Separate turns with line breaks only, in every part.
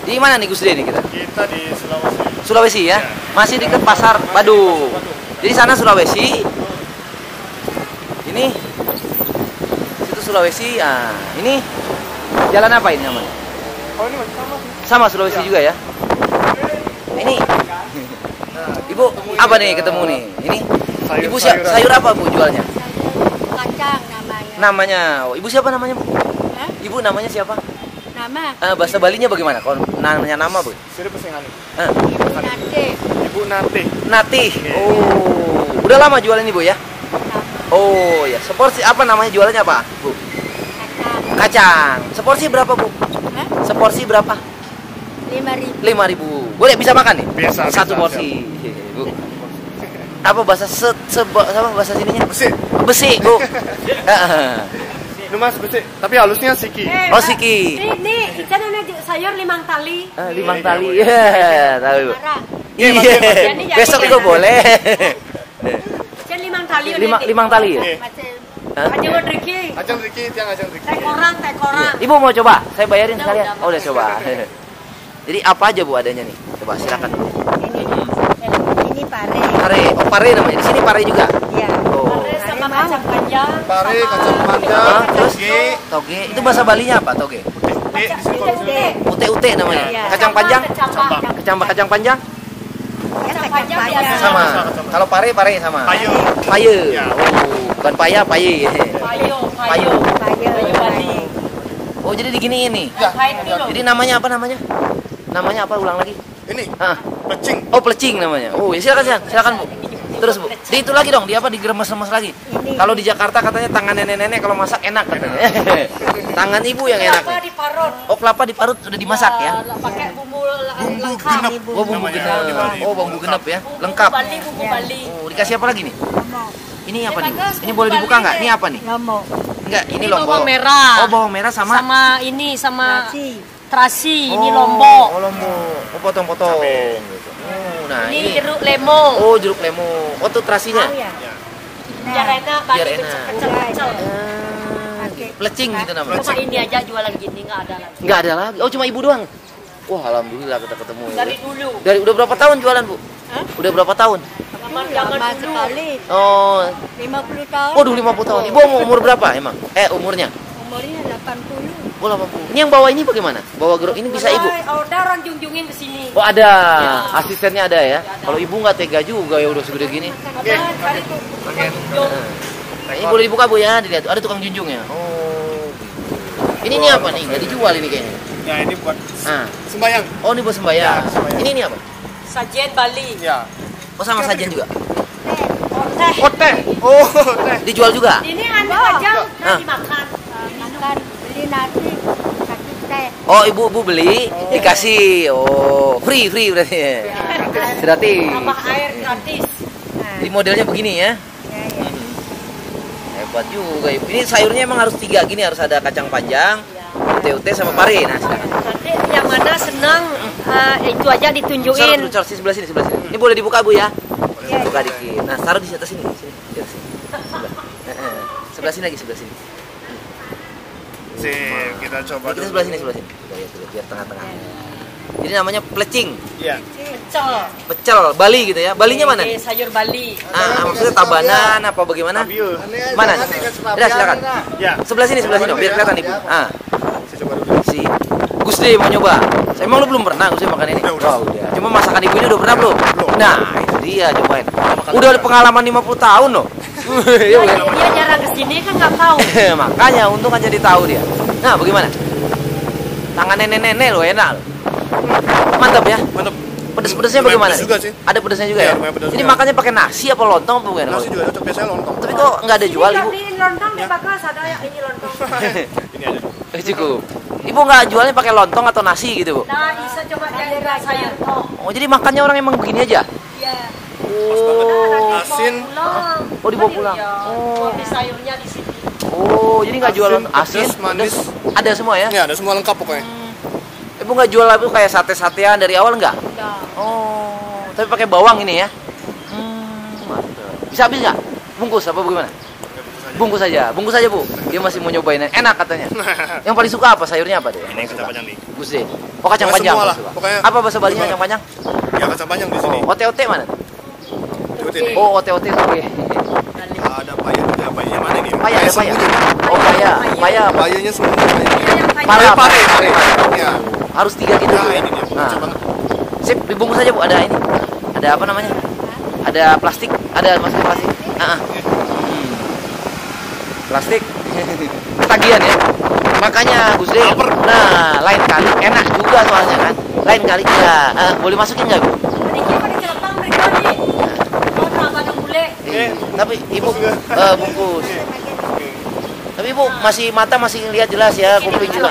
Di mana nih Gus De nih kita?
Kita di Sulawesi.
Sulawesi ya? Masih dekat Pasar Badu. Jadi sana Sulawesi. Ini situ Sulawesi. Ah, ini jalan apa ini namanya?
Oh, ini masih sama sih.
Sama Sulawesi juga ya? Ini Ibu apa nih ketemu nih? Ini Ibu sayur apa Bu jualnya?
Kacang namanya.
Namanya. Oh, Ibu siapa namanya Bu?
Hah?
Ibu namanya siapa?
Nama
Bahasa Balinya bagaimana? Kalau namanya nama Bu?
Sudah pesengan.
Ibu Nate.
Ibu Nate.
Nati. Oh, udah lama jualan ini Bu ya? Oh ya, seporsi apa namanya jualannya apa Bu?
Kacang.
Kacang. Seporsi berapa Bu?
Hah?
Seporsi berapa?
5.000.
5.000. Boleh bisa makan nih?
Bisa,
Satu
bisa,
porsi. Bu. Apa bahasa apa bahasa sininya?
Besi.
Besi, Bu.
Ini Mas besi. Tapi halusnya siki.
Oh, siki.
Nih, ikan ini sayur limang tali.
Limang tali. Ya, tahu.
Marah.
Iya.
Jadi
Besok juga boleh.
Ikan limang tali.
Limang tali ya?
Aja mau drinking.
Ajang Riki, tiang ajang Riki.
Teh korang.
Ibu mau coba? Saya bayarin sekalian.
Udah,
Oh, udah coba. Jadi apa aja Bu adanya nih? Coba silakan.
Ini pare.
Pare. Oh, pare namanya. Di sini pare juga.
Iya.
Oh.
Sama kacang panjang.
Pare, kacang panjang,
Terus
toge,
toge. Itu bahasa Balinya apa toge?
ute, di sini kalau
Ute.
Ute-ute namanya.
Iya.
Kacang panjang?
Kecambah.
Kacang panjang?
Kacang panjang biasa.
Sama. Kalau pare sama.
payu.
Paye.
Ya.
Oh, bukan paya, paye.
Payo.
Payu.
Payo Bali.
Oh, jadi diginiin nih.
Ya.
Jadi namanya apa namanya? Namanya apa? Ulang lagi.
Ini
Ah.
pecing.
Oh, plecing namanya. Oh, ya silakan Bu. Terus Bu, di itu lagi dong, di apa digeremes-remes lagi. Kalau di Jakarta katanya tangan nenek-nenek kalau masak enak katanya. Tangan ibu yang enak.
Kelapa diparut.
Oh, kelapa diparut udah dimasak ya.
Pakai bumbu
Bumbu
lengkap.
genep.
Oh, bumbu
Namanya,
genep.
di Bali.
Oh, bumbu genep ya. Lengkap.
Bumbu Bali.
Oh, dikasih apa lagi nih?
Lombok.
Ini apa nih? Ini boleh dibuka nggak? Ini apa nih?
Lombok.
Enggak, ini
Ini
lombok.
bawang merah.
Oh, bawang merah sama
Sama
Nasi.
terasi, ini
Oh,
lombok.
Oh, lombok. Oh, potong-potong. Gitu. Oh, nah
Ini
ini.
jeruk lemo.
Oh, jeruk lemo. Oh, tuh terasinya.
Tahu ya?
Biar enak,
Biar
bagi
enak.
pecel-pecel.
Plecing gitu namanya.
Cuma ini aja jualan gini, nggak ada lagi.
Enggak ada lagi. Oh, cuma ibu doang. Wah, alhamdulillah kita ketemu. Ya.
Dari dulu.
Dari udah berapa tahun jualan, Bu?
Hah?
Udah berapa tahun?
Zaman
Lama
dulu.
sekali.
Oh,
50 tahun.
waduh 50 tahun. Ibu umur berapa emang? Umurnya?
Umurnya 80.
Oh, 80. Ini yang bawa ini bagaimana? Bawa gerok ini bisa ibu?
Order orang junjungin ke sini.
Oh, ada. Asistennya ada ya. Kalau ibu nggak tega juga ya udah segede gini.
Oke.
Cari tuh. Junjung.
Nah, ini boleh dibuka Bu ya, dilihat. Ada tukang junjung ya. Oh. Ini apa nih? Nggak dijual ini kayaknya.
Ya ini buat
Ah.
sembayang.
Oh, ini buat sembahyang.
Ya, sembahyang.
Ini apa?
Sajian Bali.
Ya.
Oh, sama sajian juga.
Teh.
Oh teh. Oh teh.
Dijual juga.
Ini anak aja
Ah.
udah dimakan.
Makan beli nasi. Kasih teh.
Oh, ibu beli, dikasih. Oh, free berarti. Gratis.
Tambah air gratis.
Jadi modelnya begini ya.
Ya.
Hebat juga ibu. Ini sayurnya emang harus 3 gini, harus ada kacang panjang, ute-ute sama pare. Nah, silakan.
Nanti yang mana senang itu aja ditunjukin.
Taruh sebelah sini. Ini boleh dibuka Bu ya? Buka dikit. Nah, taruh di atas sini, sini. Di atas sini. Sebelah sini lagi, sebelah sini.
Sip, kita coba
Kita
dulu.
sebelah sini. Biar tengah-tengah. Jadi namanya plecing,
Iya.
Pecel.
pecel, Bali gitu ya. Balinya mana?
Ini sayur Bali.
Maksudnya tabanan apa bagaimana?
Tabiu.
Mana? Ya, silakan.
Ya.
Sebelah sini dong, biar kelihatan ibu.
Saya coba dulu.
Si Gus De mau nyoba. Emang lu belum pernah Gus De makan ini?
Udah.
Oh, udah. Cuma masakan ibu ini udah pernah belum?
Belum.
Nah, itu dia cobain. Udah ada pengalaman 50 tahun loh. Iya, bukan?
Dia jarang kesini kan nggak tahu.
Makanya untung kan jadi tahu dia. Nah, bagaimana? Tangan nenek-nenek lo enak loh. Mantap ya.
Mantap.
Pedes-pedesnya
Lumayan
bagaimana?
pedes
nih?
juga sih.
Ada pedesnya juga
Iya,
ya?
lumayan pedes
Ini
juga.
makannya pakai nasi apa lontong apa bagaimana?
Nasi juga cocok, biasanya lontong.
Tapi kok nggak ada jual ibu?
Ini lontong di bagas ada ya ini lontong.
Ini aja dulu.
Cukup. Ibu nggak jualnya pakai lontong atau nasi gitu bu?
Nah, bisa coba jadi sayur.
Oh jadi makannya orang emang begini aja?
Iya.
Oh.
Asin.
Oh dibawa pulang.
Oh, di sayurnya di sini.
Oh jadi nggak jual
Asin,
asin,
pedas, manis.
pedas. Ada semua ya?
Ini ada semua lengkap pokoknya.
Ibu nggak jual itu kayak sate-satean dari awal nggak?
Udah.
Oh, tapi pakai bawang ini ya? Mantap. Bisa habis nggak? Bungkus apa bagaimana?
Oke, bungkus aja.
Bungkus aja Bu. Dia masih mau nyobain, enak katanya. Yang paling suka apa? Sayurnya apa deh?
Ini yang kacang panjang nih.
Gus deh. Oh kacang
Ya,
panjang.
semua lah,
suka.
pokoknya.
Apa bahasa Balinya kacang panjang?
Ya kacang panjang di sini.
Oh, ote-ote mana?
Ote nih.
Oh, ote-ote oke.
Ada payanya mana nih?
Paya, ada paya. Oh, paya.
Payanya semua.
Pare.
Ya.
Harus 3 gitu.
Nah,
Bu.
ini dia.
Nah.
Lucu banget.
Sip, dibungkus aja Bu. Ada ini. Ada apa namanya? Ada plastik. Ada masuk plastik. Plastik. Ketagihan ya. Makanya Gus Dek. Nah, lain kali enak juga soalnya kan. Lain kali ya. Boleh masukin nggak Bu? Tapi Ibu bungkus. Tapi Ibu masih mata masih lihat jelas ya, kuping juga.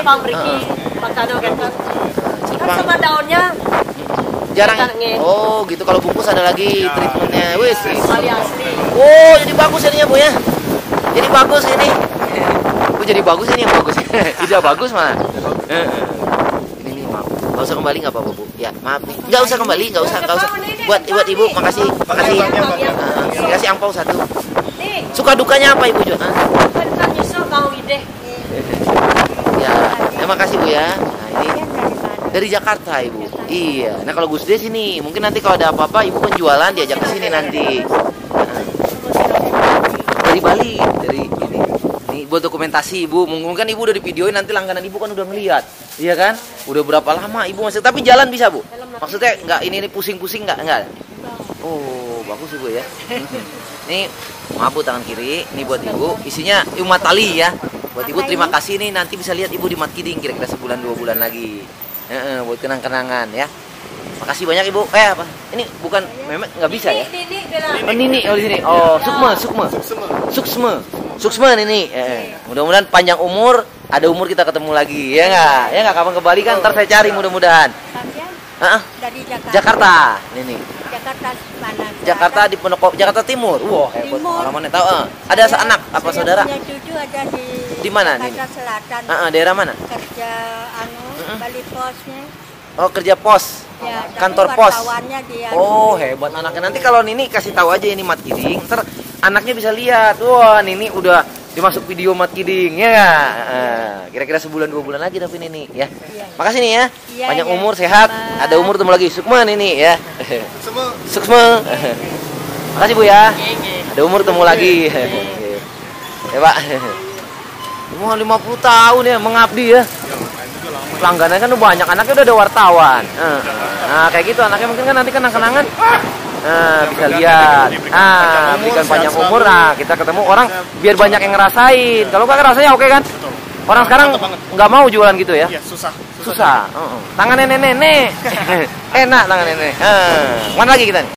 Jepang.
Sama daunnya
Jarang.
Jarang.
Oh, gitu kalau bungkus ada lagi treatmentnya. Wis.
asli.
Oh, jadi bagus jadinya Bu ya. Jadi bagus ini. Oh, jadi bagus ini yang bagus. Tidak bagus malah. Ini maaf. Enggak usah kembali enggak apa-apa, Bu. Ya, maaf nih. Enggak usah kembali, enggak usah. Buat Ibu, makasih. Kasih angpau 1.
Nih,
Suka dukanya apa Ibu Jo?
kan nyusul kau ide.
Ya, terima kasih Bu ya. Nah, ini dari Jakarta Ibu. Iya. Nah, kalau Gus De sini, mungkin nanti kalau ada apa-apa Ibu kan jualan diajak ke sini nanti. Dari Bali, dari ini. Ini buat dokumentasi Ibu. Mungkin kan Ibu udah di videoin, nanti langganan Ibu kan udah ngeliat. Iya kan? Udah berapa lama Ibu masih, tapi jalan bisa Bu? Maksudnya enggak ini pusing-pusing enggak? Oh, bagus Ibu ya. Nih, maaf Bu, tangan kiri. Ini buat Ibu. Isinya umat tali ya. Buat Ibu terima kasih nih, nanti bisa lihat Ibu di Mat Kiding kira-kira sebulan 2 bulan lagi. Buat kenang-kenangan ya. Makasih banyak Ibu. Apa? Ini bukan Memet nggak bisa ya? Oh, Nini di sini. Oh, Suksma Nini. Mudah-mudahan panjang umur, ada umur kita ketemu lagi. Ya enggak? Ya enggak, kapan ke Bali kan ntar saya cari mudah-mudahan.
Dari
Jakarta. Nini.
Jakarta mana?
Jakarta di Ponorogo, Jakarta Timur. Wah, hebat. Alamannya tahu. Ada anak apa saudara?
Punya cucu ada
Di mana nih?
Jakarta Selatan.
Daerah mana?
Kerja Bali Posnya.
Oh, kerja pos.
Ya,
Kantor
tapi
pos.
wartawannya dia.
Oh, hebat anaknya. Nanti kalau Nini kasih tahu aja ini Mat Kiding, ntar anaknya bisa lihat. Wah, Nini udah dimasuk video Mat Kiding ya nggak? Kira-kira sebulan 2 bulan lagi tapi Nini ya. Makasih nih ya.
Iya,
Panjang
iya.
umur, sehat. Ada umur ketemu lagi. Sukma Nini ya. Suksma. Makasih Bu ya. Ada umur ketemu lagi. Ya Pak. Umur 50 tahun ya mengabdi ya. Pelanggannya kan udah banyak, anaknya udah ada wartawan. Nah, kayak gitu anaknya mungkin kan nanti kenang-kenangan. Bisa lihat. Berikan panjang umur. Nah, kita ketemu orang biar banyak yang ngerasain. Kalau nggak rasanya oke kan? Orang sekarang nggak mau jualan gitu ya.
Iya, susah.
Tangan nenek-nenek. Enak tangan nenek. Mana lagi kita nih?